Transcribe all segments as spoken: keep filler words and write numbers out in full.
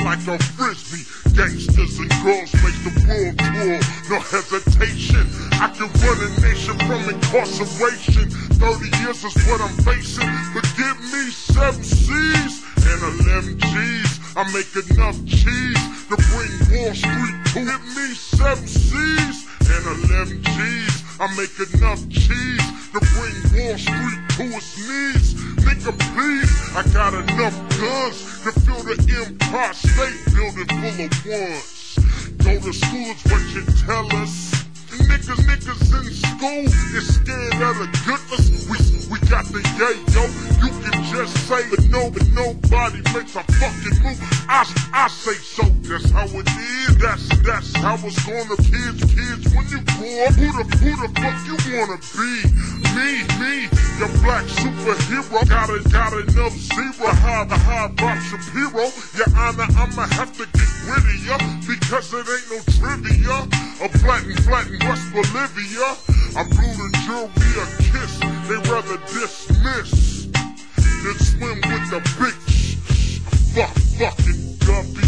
like a frisbee. Gangsters and girls make the world tour, no hesitation. I can run a nation from incarceration. Thirty years is what I'm facing, but give me seven C's and eleven G's. I make enough cheese to bring Wall Street to. Give me seven C's and eleven G's. I make enough cheese to bring Wall Street to its knees. Nigga, please, I got enough guns to fill the Empire State Building full of ones. Go to school is what you tell us. Niggas, niggas in school is scared of the goodness. We, we got the yayo, you can just say but no, but nobody makes a fucking move. I, I say so, that's how it is. That's, that's how it's gonna kids, kids when you grow up. Who the, who the fuck you wanna be? Me, me, your black superhero. Got a, got enough zero, high, high Bob Shapiro. Your Honor, I'ma have to get rid of ya, because it ain't no trivia. A flatten, flatten West Bolivia. I blew the jury a kiss, they rather dismiss than swim with the bitch. Fuck, fucking guppy.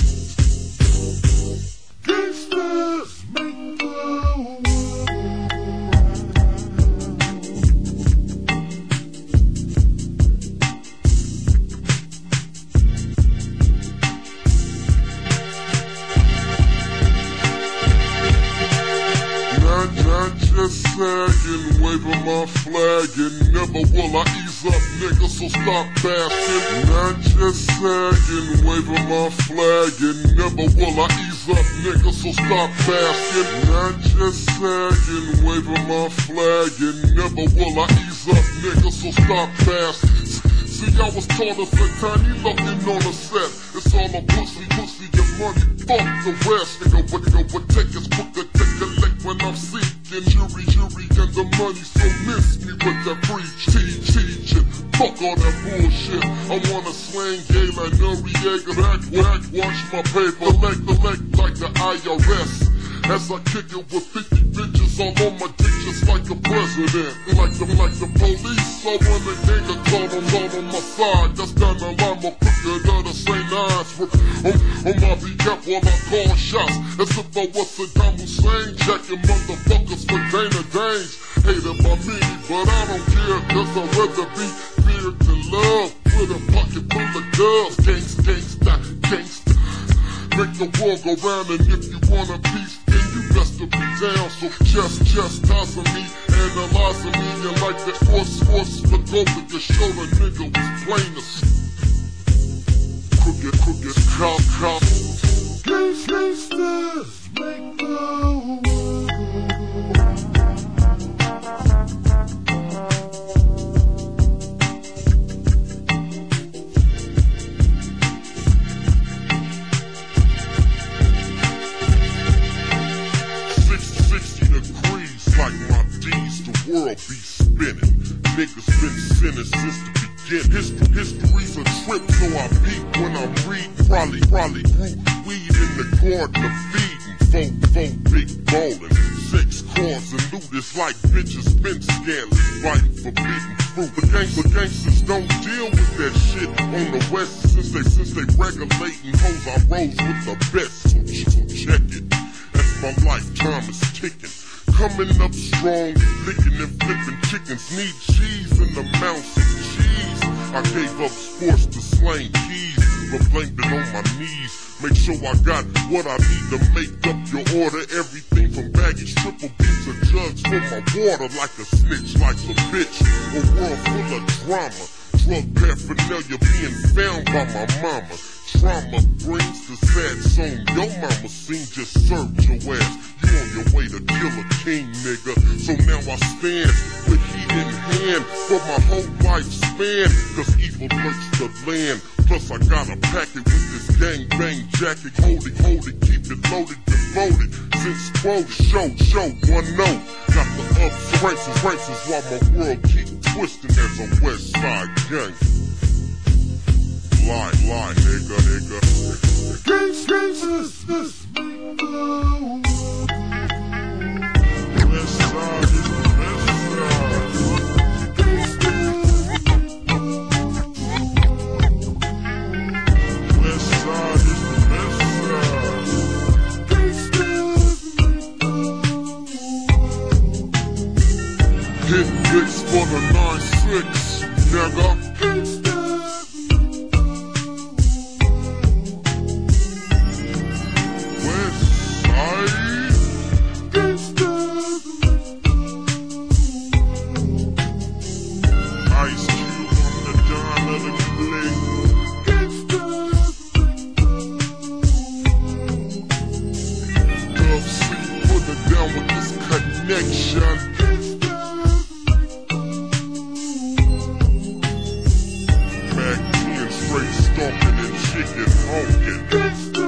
Gangstas make the world. Just sagging, waving my flag, and never will I ease up, nigga, so stop basking. Not just sagging, waving my flag, and never will I ease up, nigga, so stop basking. Not just sagging, waving my flag, and never will I ease up, nigga, so stop basking. See, I was taught as a tiny looking on the set. It's all a pussy, pussy, get money, fuck the rest. Nigga, what, nigga, what take is quick to take a lick when I'm seeking. Jury, jury, and the money, so miss me with that preach. Teach, teaching, fuck all that bullshit. I wanna slang Gala, Noriega, back, back, watch my paper. Collect, collect like the I R S. As I kick it with fifty bitches all on my dick just like the president. Like the, like the police, I want a nigga call them all on my side. That's down the line, more quicker than the same eyes. On, on my behalf while I call shots, as if I was Saddam Hussein, checking motherfuckers for Dana Danes. Hated by me, but I don't care, cause I'd rather be feared than love. With a pocket full of girls, gangsta, gangsta, gangsta. Make the world go round, and if you want a piece, then you best to be down. So just, just tossing me, analyzing me, and like the force, force, look over your shoulder, nigga was plain as crooked, crooked, cop, cop. Gangstas make the world. World be spinning. Niggas been sinning since the beginning. History, history's a trip, so I peep when I'm reading. Probably, probably grew weed in the garden of feeding. Folk, folk, big ballin'. Sex, cars, and loot is like bitches been scandalous, fighting forbidden fruit. But gang, but gangsters don't deal with that shit on the west. Since they, since they regulating hoes, I rose with the best. So, so check it. That's my lifetime is ticking. Coming up strong, licking and flipping chickens. Need cheese in the mouth of cheese. I gave up sports to slang keys, but blamed it on my knees. Make sure I got what I need to make up your order. Everything from baggage, triple beans to jugs for my water. Like a snitch, like a bitch. A world full of drama. Drug paraphernalia being found by my mama. Trauma brings the sad song your mama seen. Just served your ass. You on your way to kill a king, nigga. So now I stand with heat in hand for my whole lifespan. Cause evil lurks the land. Plus I got a packet with this gang bang jacket. Hold it, hold it, keep it loaded, devoted. Since quote, show, show, one note. Got the ups, races, races while my world keep twisting as a West Side gang. Lie, lie, nigga, nigga. Gangs, gangs, this make the world. West Side is the best side. West Side is the best for the nine six, nigga. West Side Gangstas. Ice Cube on the dawn of the click. Gangstas. Dub C, put it down with this connection. Mac ten straight stomping and chicken honking.